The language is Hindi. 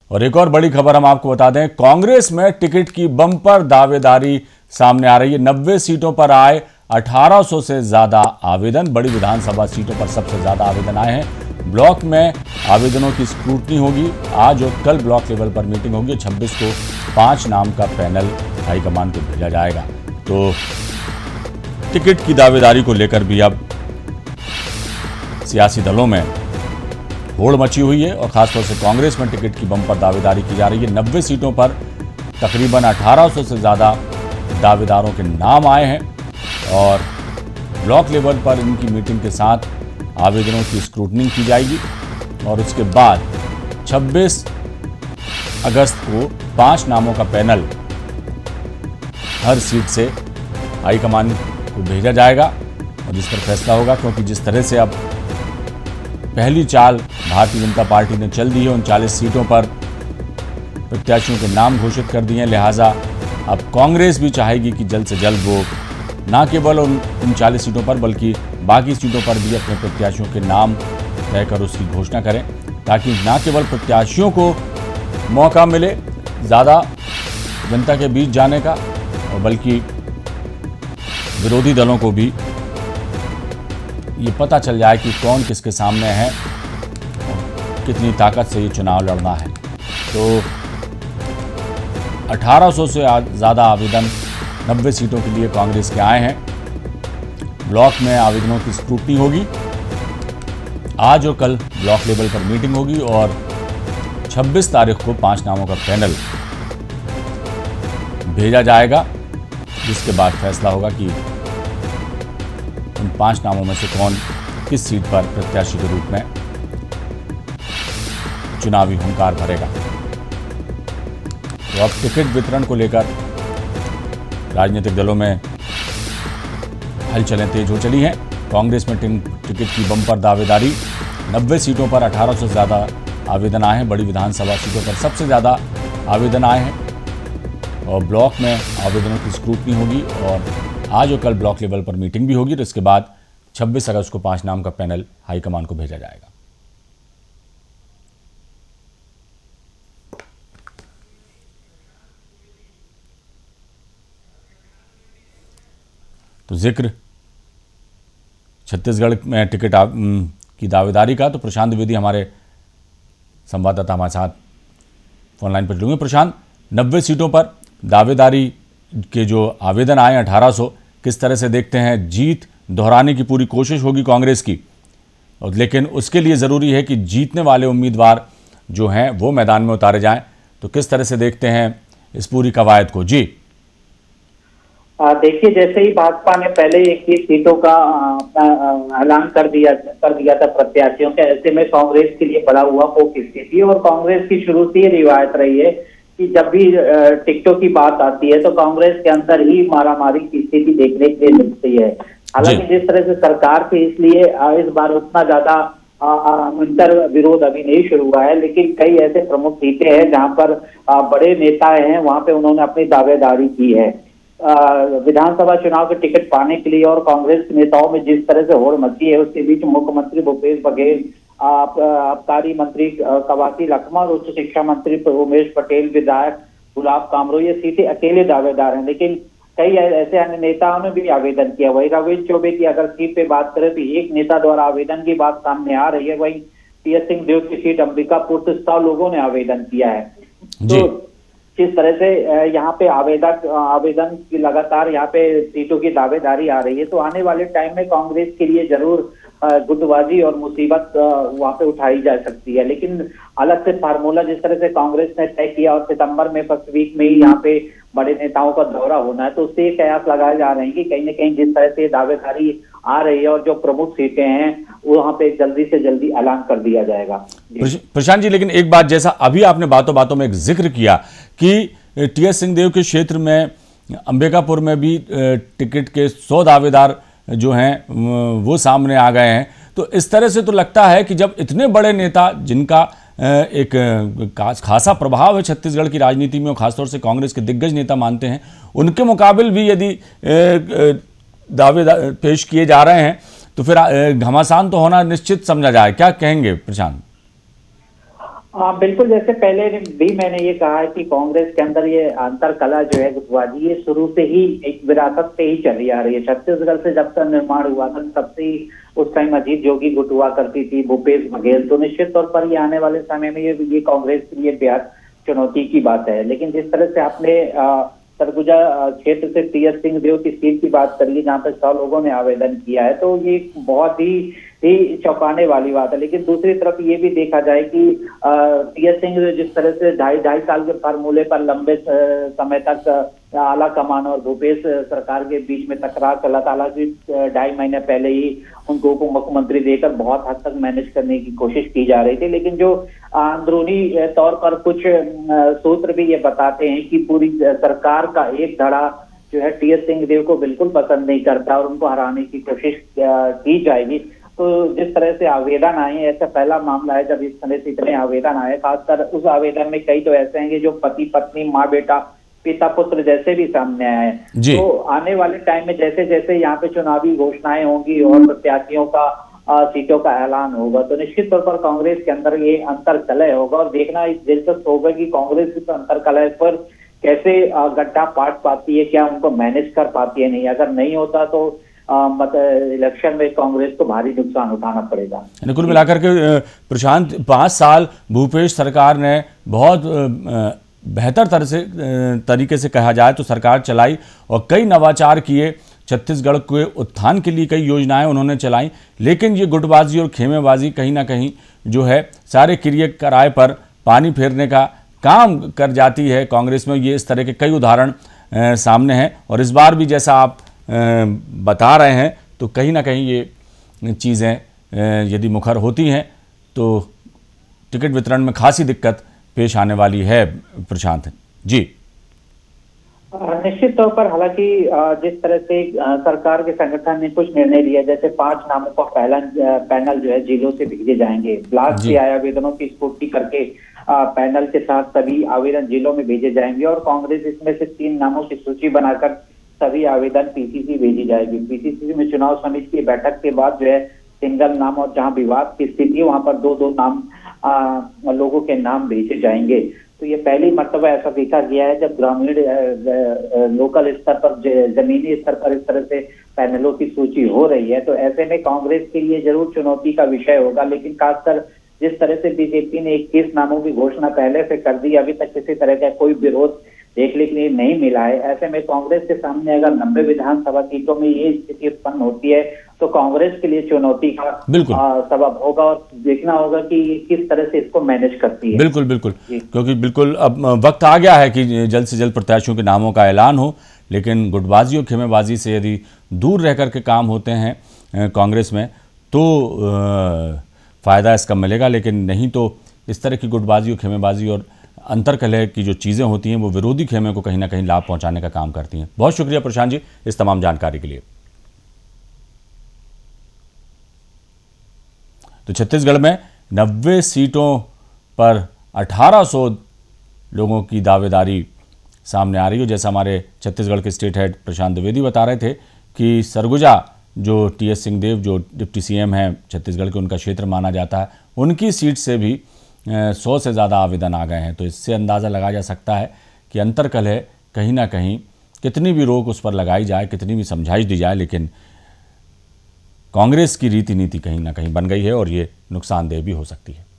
और एक और बड़ी खबर हम आपको बता दें, कांग्रेस में टिकट की बम्पर दावेदारी सामने आ रही है। 90 सीटों पर आए 1800 से ज्यादा आवेदन। बड़ी विधानसभा सीटों पर सबसे ज्यादा आवेदन आए हैं। ब्लॉक में आवेदनों की स्क्रूटनी होगी। आज और कल ब्लॉक लेवल पर मीटिंग होगी। 26 को 5 नाम का पैनल हाईकमान को भेजा जाएगा। तो टिकट की दावेदारी को लेकर भी अब सियासी दलों में होड़ मची हुई है और खासतौर से कांग्रेस में टिकट की बम्पर दावेदारी की जा रही है। 90 सीटों पर तकरीबन 1800 से ज़्यादा दावेदारों के नाम आए हैं और ब्लॉक लेवल पर इनकी मीटिंग के साथ आवेदनों की स्क्रूटनिंग की जाएगी और उसके बाद 26 अगस्त को 5 नामों का पैनल हर सीट से हाईकमान को भेजा जाएगा और जिस पर फैसला होगा, क्योंकि जिस तरह से अब पहली चाल भारतीय जनता पार्टी ने चल दी है, 39 सीटों पर प्रत्याशियों के नाम घोषित कर दिए हैं, लिहाजा अब कांग्रेस भी चाहेगी कि जल्द से जल्द वो न केवल उन 39 सीटों पर बल्कि बाकी सीटों पर भी अपने प्रत्याशियों के नाम तय कर उसकी घोषणा करें, ताकि न केवल प्रत्याशियों को मौका मिले ज़्यादा जनता के बीच जाने का और बल्कि विरोधी दलों को भी ये पता चल जाए कि कौन किसके सामने है और कितनी ताकत से ये चुनाव लड़ना है। तो 1800 से ज़्यादा आवेदन 90 सीटों के लिए कांग्रेस के आए हैं। ब्लॉक में आवेदनों की स्क्रूटनी होगी। आज और कल ब्लॉक लेवल पर मीटिंग होगी और 26 तारीख को 5 नामों का पैनल भेजा जाएगा, जिसके बाद फैसला होगा कि उन 5 नामों में से कौन किस सीट पर प्रत्याशी के रूप में चुनावी हुंकार भरेगा। तो अब टिकट वितरण को लेकर राजनीतिक दलों में हलचलें तेज हो चली हैं। कांग्रेस में टिकट की बम्पर दावेदारी, 90 सीटों पर 1800 से ज़्यादा आवेदन आए हैं। बड़ी विधानसभा सीटों पर सबसे ज़्यादा आवेदन आए हैं और ब्लॉक में आवेदनों की स्क्रूटनी होगी और आज और कल ब्लॉक लेवल पर मीटिंग भी होगी और इसके बाद 26 अगस्त को 5 नाम का पैनल हाईकमान को भेजा जाएगा। तो जिक्र छत्तीसगढ़ में टिकट की दावेदारी का, तो प्रशांत द्विवेदी हमारे संवाददाता हमारे साथ फोन लाइन पर जुड़ेंगे। प्रशांत, 90 सीटों पर दावेदारी के जो आवेदन आए 1800, किस तरह से देखते हैं? जीत दोहराने की पूरी कोशिश होगी कांग्रेस की, और लेकिन उसके लिए ज़रूरी है कि जीतने वाले उम्मीदवार जो हैं वो मैदान में उतारे जाएं। तो किस तरह से देखते हैं इस पूरी कवायद को? जी देखिए, जैसे ही भाजपा ने पहले 21 सीटों का ऐलान कर दिया था प्रत्याशियों के, ऐसे में कांग्रेस के लिए बड़ा हुआ वो की स्थिति। और कांग्रेस की शुरू से रिवायत रही है कि जब भी टिकटों की बात आती है तो कांग्रेस के अंदर ही मारामारी की स्थिति देखने के लिए मिलती है। हालांकि जिस तरह से सरकार के इसलिए इस बार उतना ज्यादा अंतर विरोध अभी नहीं शुरू हुआ है, लेकिन कई ऐसे प्रमुख सीटें हैं जहां पर बड़े नेता हैं, वहां पे उन्होंने अपनी दावेदारी की है। विधानसभा चुनाव के टिकट पाने के लिए और कांग्रेस के नेताओं में जिस तरह से होड़ मची है, उसके बीच मुख्यमंत्री भूपेश बघेल, आबकारी मंत्री कवासी लखमा और उच्च शिक्षा मंत्री उमेश पटेल, विधायक गुलाब कामरो, ये सीटें अकेले दावेदार हैं। लेकिन कई ऐसे अन्य नेताओं ने भी आवेदन किया। वही रविंद्र चौबे की अगर सीट पे बात करें तो एक नेता द्वारा आवेदन की बात सामने आ रही है। वही टीएस सिंहदेव की सीट अंबिकापुर से 100 लोगों ने आवेदन किया है। तो किस तरह से यहाँ पे आवेदन की लगातार यहाँ पे सीटों की दावेदारी आ रही है, तो आने वाले टाइम में कांग्रेस के लिए जरूर गुटबाजी और मुसीबत वहां पे उठाई जा सकती है। लेकिन अलग से फार्मूला जिस तरह से कांग्रेस ने तय किया और सितंबर में फर्स्ट वीक में ही यहाँ पे बड़े नेताओं का दौरा होना है, तो उससे ये कयास लगाए जा रहे हैं कि कहीं न कहीं जिस तरह से दावेदारी आ रही है और जो प्रमुख सीटें हैं वहां पे जल्दी से जल्दी ऐलान कर दिया जाएगा। प्रशांत जी, लेकिन एक बात, जैसा अभी आपने बातों बातों में एक जिक्र किया कि टीएस सिंहदेव के क्षेत्र में अंबिकापुर में भी टिकट के 100 दावेदार जो हैं वो सामने आ गए हैं, तो इस तरह से तो लगता है कि जब इतने बड़े नेता जिनका एक खासा प्रभाव है छत्तीसगढ़ की राजनीति में और खासतौर से कांग्रेस के दिग्गज नेता मानते हैं, उनके मुकाबिल भी यदि दावे पेश किए जा रहे हैं तो फिर घमासान तो होना निश्चित समझा जाए। क्या कहेंगे प्रशांत? हाँ बिल्कुल, जैसे पहले भी मैंने ये कहा है कि कांग्रेस के अंदर ये अंतर कला जो है गुटबाजी, ये शुरू से ही एक विरासत से ही चली आ रही है। छत्तीसगढ़ से जब तक निर्माण हुआ था तब से ही उस टाइम अजीत जोगी गुट हुआ करती थी, भूपेश बघेल, तो निश्चित तौर पर ये आने वाले समय में ये कांग्रेस के लिए बेहद चुनौती की बात है। लेकिन जिस तरह से आपने सरगुजा क्षेत्र से टीएस सिंहदेव की सीट की बात कर ली, जहाँ पे 100 लोगों ने आवेदन किया है, तो ये बहुत ही चौंकाने वाली बात है। लेकिन दूसरी तरफ ये भी देखा जाए कि टीएस सिंहदेव जिस तरह से ढाई साल के फार्मूले पर लंबे समय तक आला कमान और भूपेश सरकार के बीच में टकराव चला था, हालांकि 2.5 महीने पहले ही उनको उप मुख्यमंत्री देकर बहुत हद तक मैनेज करने की कोशिश की जा रही थी। लेकिन जो अंदरूनी तौर पर कुछ सूत्र भी ये बताते हैं कि पूरी सरकार का एक धड़ा जो है टीएस सिंहदेव को बिल्कुल पसंद नहीं करता और उनको हराने की कोशिश की जाएगी। तो जिस तरह से आवेदन आए, ऐसा पहला मामला है जब इस तरह से इतने आवेदन आए, खासकर उस आवेदन में कई तो ऐसे हैं जो पति पत्नी, माँ बेटा, पिता पुत्र जैसे भी सामने आए हैं। तो आने वाले टाइम में जैसे जैसे यहाँ पे चुनावी घोषणाएं होंगी और प्रत्याशियों का सीटों का ऐलान होगा, तो निश्चित तौर पर कांग्रेस के अंदर ये अंतर कलह होगा और देखना दिलचस्प होगा कि कांग्रेस इस अंतर कलह पर कैसे गड्ढा पाट पाती है, क्या उनको मैनेज कर पाती है। नहीं, अगर नहीं होता तो इलेक्शन में कांग्रेस को भारी नुकसान उठाना पड़ेगा। कुल मिलाकर के प्रशांत, 5 साल भूपेश सरकार ने बहुत बेहतर तरीके से कहा जाए तो सरकार चलाई और कई नवाचार किए, छत्तीसगढ़ के उत्थान के लिए कई योजनाएं उन्होंने चलाई। लेकिन ये गुटबाजी और खेमेबाजी कहीं ना कहीं जो है सारे क्रिया कराए पर पानी फेरने का काम कर जाती है कांग्रेस में। ये इस तरह के कई उदाहरण सामने हैं और इस बार भी जैसा आप बता रहे हैं तो कहीं ना कहीं ये चीज़ें यदि मुखर होती हैं तो टिकट वितरण में खासी दिक्कत पेश आने वाली है। प्रशांत जी, निश्चित तौर पर, हालांकि जिस तरह से सरकार के संगठन ने कुछ निर्णय लिया, जैसे 5 नामों का पैनल जो है जिलों से भेजे जाएंगे, ब्लॉक से आए आवेदनों की स्फूर्ति करके पैनल के साथ सभी आवेदन जिलों में भेजे जाएंगे और कांग्रेस इसमें से 3 नामों की सूची बनाकर सभी आवेदन पीसीसी भेजी जाएगी। पीसीसी में चुनाव समिति की बैठक के बाद जो है सिंगल नाम और जहां विवाद की स्थिति है वहां पर 2-2 नाम लोगों के नाम भेजे जाएंगे। तो ये पहली मर्तबा ऐसा देखा गया है जब ग्रामीण लोकल स्तर पर, जमीनी स्तर पर इस तरह से पैनलों की सूची हो रही है। तो ऐसे में कांग्रेस के लिए जरूर चुनौती का विषय होगा। लेकिन खासकर जिस तरह से बीजेपी ने 21 नामों की घोषणा पहले से कर दी, अभी तक किसी तरह का कोई विरोध देखने के लिए नहीं मिला है। ऐसे में कांग्रेस के सामने अगर 90 विधानसभा सीटों में ये स्थिति उत्पन्न होती है तो कांग्रेस के लिए चुनौती का सबब होगा और देखना होगा कि किस तरह से इसको मैनेज करती है। बिल्कुल बिल्कुल, क्योंकि बिल्कुल अब वक्त आ गया है कि जल्द से जल्द प्रत्याशियों के नामों का ऐलान हो। लेकिन गुटबाजी और खेमेबाजी से यदि दूर रह कर के काम होते हैं कांग्रेस में तो फ़ायदा इसका मिलेगा। लेकिन नहीं तो इस तरह की गुटबाजी और खेमेबाजी और अंतरकलह की जो चीज़ें होती हैं वो विरोधी खेमे को कहीं ना कहीं लाभ पहुंचाने का काम करती हैं। बहुत शुक्रिया प्रशांत जी इस तमाम जानकारी के लिए। तो छत्तीसगढ़ में 90 सीटों पर 1800 लोगों की दावेदारी सामने आ रही है। जैसा हमारे छत्तीसगढ़ के स्टेट हेड प्रशांत द्विवेदी बता रहे थे कि सरगुजा जो टीएस सिंहदेव जो डिप्टी सीएम हैं छत्तीसगढ़ के, उनका क्षेत्र माना जाता है, उनकी सीट से भी 100 से ज़्यादा आवेदन आ गए हैं। तो इससे अंदाज़ा लगाया जा सकता है कि अंतरकलह कहीं ना कहीं कितनी भी रोक उस पर लगाई जाए, कितनी भी समझाइश दी जाए, लेकिन कांग्रेस की रीति नीति कहीं ना कहीं बन गई है और ये नुकसानदेह भी हो सकती है।